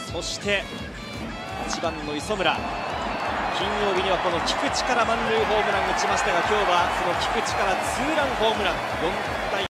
そして1番の磯村、金曜日にはこの菊池から満塁ホームランを打ちましたが、今日はその菊池からツーランホームラン、4対